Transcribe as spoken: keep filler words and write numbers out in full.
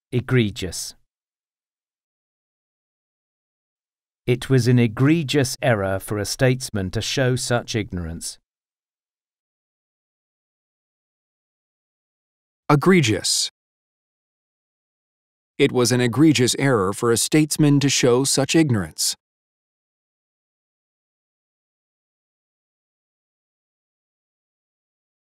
Egregious. It was an egregious error for a statesman to show such ignorance. Egregious. It was an egregious error for a statesman to show such ignorance.